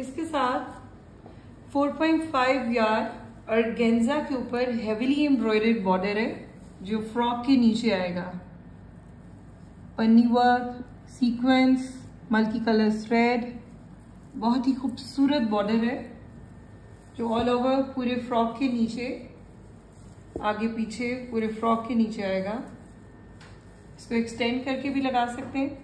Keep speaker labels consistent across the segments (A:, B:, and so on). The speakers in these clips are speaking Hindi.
A: इसके साथ 4.5 यार्ड ऑर्गेन्जा के ऊपर हेवीली एम्ब्रॉयडर्ड बॉर्डर है जो फ्रॉक के नीचे आएगा। पन्नी work, sequence, multi colour thread, बहुत ही खूबसूरत बॉर्डर है जो ऑल ओवर पूरे फ्रॉक के नीचे, आगे पीछे पूरे फ्रॉक के नीचे आएगा। इसको एक्सटेंड करके भी लगा सकते हैं।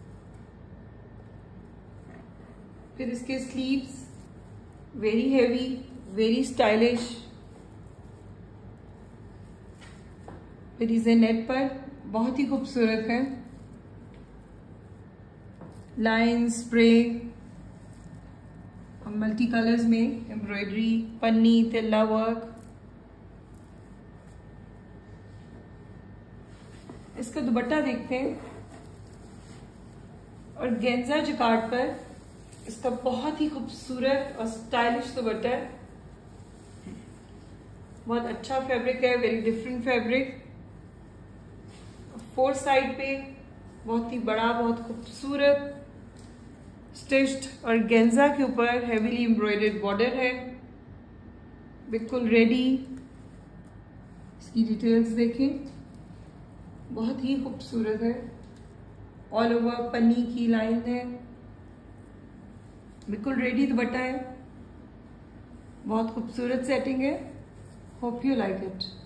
A: फिर इसके sleeves very heavy, very stylish, फिर नेट पर बहुत ही खूबसूरत है। लाइन, स्प्रे, मल्टी कलर्स में एम्ब्रॉयडरी, पन्नी, तिल्ला वर्क। इसका दुपट्टा देखते हैं। और गेंजा जकार्ड पर इसका बहुत ही खूबसूरत और स्टाइलिश दुपट्टा है। बहुत अच्छा फैब्रिक है, वेरी डिफरेंट फैब्रिक। 4 साइड पे बहुत ही बड़ा, बहुत खूबसूरत स्टिच्ड और गेंजा के ऊपर हेवीली एम्ब्रॉयडर्ड बॉर्डर है, बिल्कुल रेडी। इसकी डिटेल्स देखें, बहुत ही खूबसूरत है। ऑल ओवर पन्नी की लाइन है, बिल्कुल रेडी दुपट्टा है, बहुत खूबसूरत सेटिंग है। Hope you like it.